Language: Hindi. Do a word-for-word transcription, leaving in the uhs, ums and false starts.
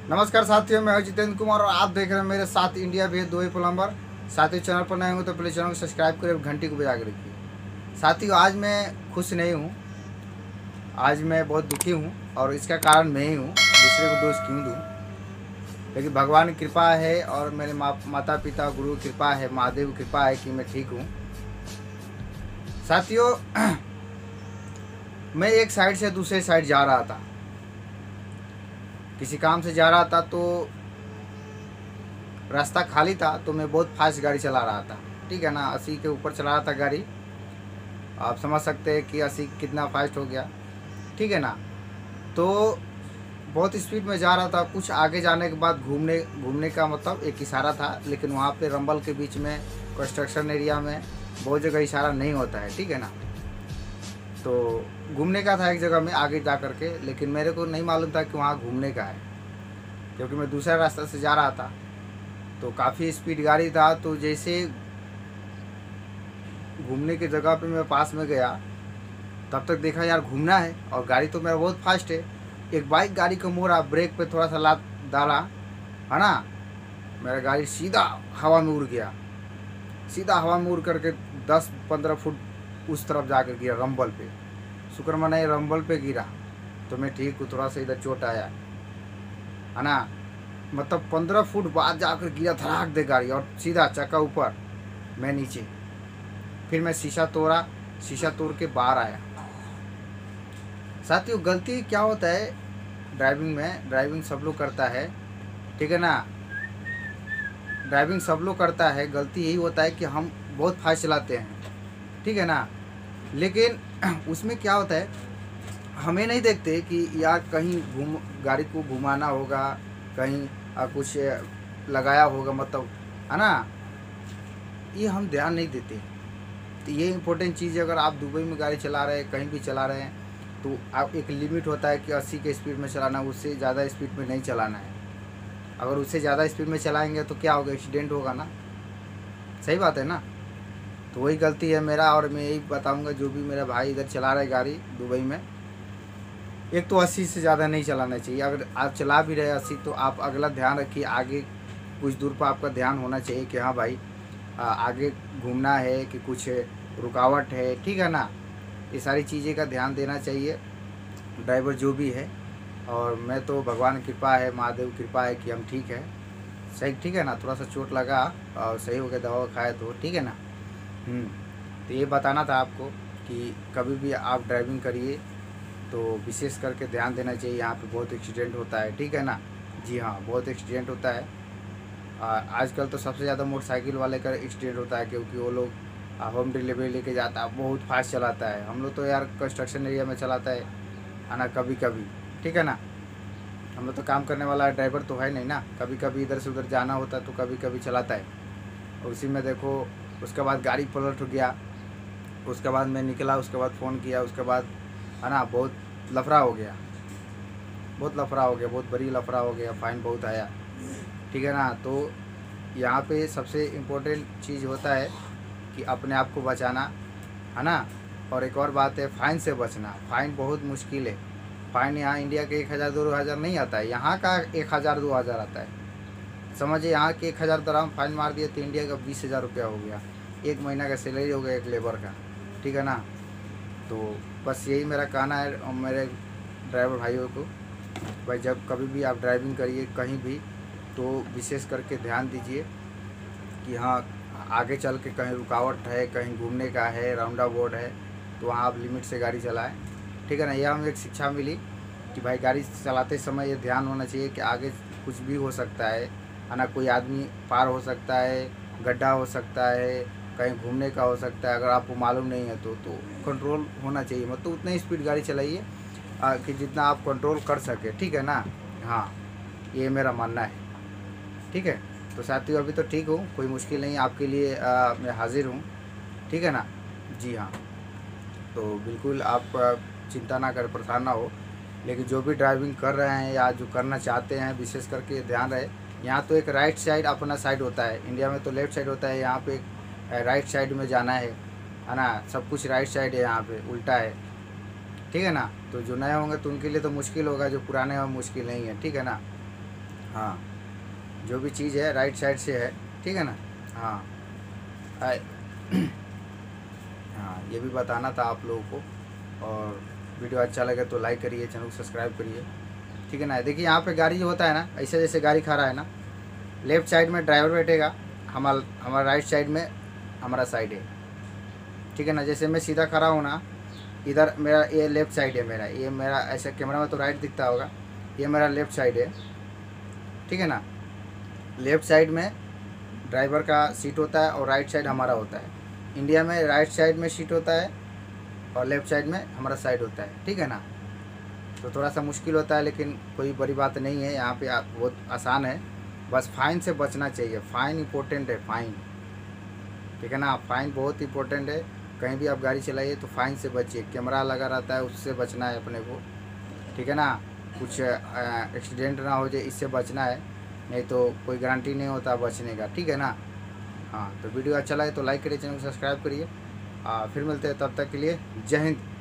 नमस्कार साथियों, मैं हूं जितेंद्र कुमार और आप देख रहे हैं मेरे साथ इंडिया भेज दो ही प्लम्बर। साथियों, चैनल पर नए हो तो प्लीज़ चैनल को सब्सक्राइब करें, घंटी को बजा के रखिए। साथियों, आज मैं खुश नहीं हूं, आज मैं बहुत दुखी हूं और इसका कारण मैं ही हूं। दूसरे को दोष क्यों दूं? लेकिन भगवान की कृपा है और मेरे मा, माता पिता गुरु की कृपा है, महादेव की कृपा है कि मैं ठीक हूँ। साथियों, मैं एक साइड से दूसरे साइड जा रहा था, किसी काम से जा रहा था, तो रास्ता खाली था तो मैं बहुत फास्ट गाड़ी चला रहा था। ठीक है ना, अस्सी के ऊपर चला रहा था गाड़ी। आप समझ सकते हैं कि अस्सी कितना फास्ट हो गया। ठीक है ना, तो बहुत स्पीड में जा रहा था। कुछ आगे जाने के बाद घूमने घूमने का मतलब एक इशारा था, लेकिन वहाँ पे रंबल के बीच में कंस्ट्रक्शन एरिया में बहुत जगह इशारा नहीं होता है। ठीक है ना, तो घूमने का था एक जगह में आगे जा करके, लेकिन मेरे को नहीं मालूम था कि वहाँ घूमने का है, क्योंकि मैं दूसरा रास्ता से जा रहा था। तो काफ़ी स्पीड गाड़ी था, तो जैसे घूमने की जगह पे मैं पास में गया, तब तक देखा यार घूमना है और गाड़ी तो मेरा बहुत फास्ट है। एक बाइक गाड़ी को मोड़ा, ब्रेक पे थोड़ा सा लात डाला, है ना, मेरा गाड़ी सीधा हवा में उड़ गया। सीधा हवा में उड़ करके दस पंद्रह फुट उस तरफ जा कर गिरा, रंबल पे। शुक्र मना ये रंबल पे गिरा तो मैं ठीक हूँ, थोड़ा सा इधर चोट आया, है ना। मतलब पंद्रह फुट बाद जाकर गिरा, धड़ाक दे गाड़ी और सीधा चक्का ऊपर, मैं नीचे। फिर मैं शीशा तोड़ा, शीशा तोड़ के बाहर आया। साथियों, गलती क्या होता है ड्राइविंग में, ड्राइविंग सब लोग करता है। ठीक है ना, ड्राइविंग सब लोग करता है। गलती यही होता है कि हम बहुत फास्ट चलाते हैं। ठीक है ना, लेकिन उसमें क्या होता है, हमें नहीं देखते कि यार कहीं घूम गाड़ी को घुमाना होगा, कहीं आ, कुछ लगाया होगा, मतलब, है ना, ये हम ध्यान नहीं देते। तो ये इम्पोर्टेंट चीज़ है। अगर आप दुबई में गाड़ी चला रहे हैं, कहीं भी चला रहे हैं, तो आप एक लिमिट होता है कि अस्सी के स्पीड में चलाना, उससे ज़्यादा स्पीड में नहीं चलाना है। अगर उससे ज़्यादा स्पीड में चलाएंगे तो क्या होगा, एक्सीडेंट होगा ना। सही बात है ना। तो वही गलती है मेरा, और मैं यही बताऊंगा जो भी मेरा भाई इधर चला रहा है गाड़ी दुबई में, एक तो अस्सी से ज़्यादा नहीं चलाना चाहिए। अगर आप चला भी रहे अस्सी, तो आप अगला ध्यान रखिए, आगे कुछ दूर पर आपका ध्यान होना चाहिए कि हाँ भाई, आगे घूमना है कि कुछ रुकावट है। ठीक है ना, ये सारी चीज़ें का ध्यान देना चाहिए ड्राइवर जो भी है। और मैं तो भगवान की कृपा है, महादेव की कृपा है कि हम ठीक है, सही। ठीक है ना, थोड़ा सा चोट लगा और सही हो गया, दवा खाए तो। ठीक है ना। हम्म तो ये बताना था आपको कि कभी भी आप ड्राइविंग करिए तो विशेष करके ध्यान देना चाहिए। यहाँ पे बहुत एक्सीडेंट होता है। ठीक है ना, जी हाँ, बहुत एक्सीडेंट होता है। आजकल तो सबसे ज़्यादा मोटरसाइकिल वाले का एक्सीडेंट होता है, क्योंकि वो लोग होम डिलीवरी लेके जाता है, बहुत फास्ट चलाता है। हम लोग तो यार कंस्ट्रक्शन एरिया में चलाता है है ना, कभी कभी। ठीक है ना, हम लोग तो काम करने वाला ड्राइवर तो है नहीं ना, कभी कभी इधर से उधर जाना होता है तो कभी कभी चलाता है। और उसी में देखो, उसके बाद गाड़ी पलट गया, उसके बाद मैं निकला, उसके बाद फ़ोन किया, उसके बाद, है ना, बहुत लफड़ा हो गया, बहुत लफड़ा हो गया, बहुत बड़ी लफड़ा हो गया, फ़ाइन बहुत आया। ठीक है ना, तो यहाँ पे सबसे इम्पोर्टेंट चीज़ होता है कि अपने आप को बचाना, है ना। और एक और बात है, फ़ाइन से बचना। फ़ाइन बहुत मुश्किल है। फ़ाइन यहाँ इंडिया के एक हज़ार दो हज़ार नहीं आता है, यहाँ का एक हज़ार दो हज़ार आता है। समझिए, यहाँ के एक हज़ार दराम फाइन मार दिया तो इंडिया का बीस हज़ार रुपया हो गया, एक महीना का सैलरी हो गया एक लेबर का। ठीक है ना, तो बस यही मेरा कहना है और मेरे ड्राइवर भाइयों को, भाई जब कभी भी आप ड्राइविंग करिए कहीं भी, तो विशेष करके ध्यान दीजिए कि हाँ, आगे चल के कहीं रुकावट है, कहीं घूमने का है, राउंडा बोर्ड है, तो वहाँ आप लिमिट से गाड़ी चलाएं। ठीक है ना, यह हमें एक शिक्षा मिली कि भाई गाड़ी चलाते समय ये ध्यान होना चाहिए कि आगे कुछ भी हो सकता है है ना, कोई आदमी पार हो सकता है, गड्ढा हो सकता है, कहीं घूमने का हो सकता है। अगर आपको मालूम नहीं है तो तो कंट्रोल होना चाहिए, मतलब उतना ही स्पीड गाड़ी चलाइए कि जितना आप कंट्रोल कर सके। ठीक है ना, हाँ, ये मेरा मानना है। ठीक है, तो साथियों, अभी तो ठीक हूँ, कोई मुश्किल नहीं, आपके लिए आ, मैं हाजिर हूँ। ठीक है ना, जी हाँ, तो बिल्कुल आप आ, चिंता ना करें, परेशान ना हो। लेकिन जो भी ड्राइविंग कर रहे हैं या जो करना चाहते हैं, विशेष करके ध्यान रहे, यहाँ तो एक राइट साइड अपना साइड होता है, इंडिया में तो लेफ़्ट साइड होता है, यहाँ पे एक राइट साइड में जाना है है ना। सब कुछ राइट साइड है, यहाँ पे उल्टा है। ठीक है ना, तो जो नए होंगे तो उनके लिए तो मुश्किल होगा, जो पुराने हैं मुश्किल नहीं है। ठीक है ना, हाँ, जो भी चीज़ है राइट साइड से है, ठीक है ना। हाँ आए- हाँ, ये भी बताना था आप लोगों को। और वीडियो अच्छा लगे तो लाइक करिए, चैनल को सब्सक्राइब करिए, ठीक है ना। देखिए यहाँ पे गाड़ी जो होता है ना, ऐसे जैसे गाड़ी खड़ा है ना, लेफ्ट साइड में ड्राइवर बैठेगा, हमारा हमारा राइट साइड में हमारा साइड है, ठीक है ना। जैसे मैं सीधा खड़ा हूँ ना, इधर मेरा ये लेफ़्ट साइड है मेरा, ये मेरा ऐसा कैमरा में तो राइट दिखता होगा, ये मेरा लेफ़्ट साइड है, ठीक है ना। लेफ़्ट साइड में ड्राइवर का सीट होता है और राइट साइड हमारा होता है। इंडिया में राइट साइड में सीट होता है और लेफ़्ट साइड में हमारा साइड होता है, ठीक है ना। तो थोड़ा सा मुश्किल होता है, लेकिन कोई बड़ी बात नहीं है, यहाँ पे आप बहुत आसान है। बस फाइन से बचना चाहिए, फ़ाइन इम्पोर्टेंट है, फ़ाइन, ठीक है ना। फ़ाइन बहुत इंपॉर्टेंट है, कहीं भी आप गाड़ी चलाइए तो फ़ाइन से बचिए। कैमरा लगा रहता है, उससे बचना है अपने को, ठीक है ना। कुछ एक्सीडेंट ना हो जाए, इससे बचना है, नहीं तो कोई गारंटी नहीं होता बचने का, ठीक है ना। हाँ, तो वीडियो अच्छा लगे तो लाइक करिए, चैनल को सब्सक्राइब करिए। फिर मिलते हैं, तब तक के लिए जय हिंद।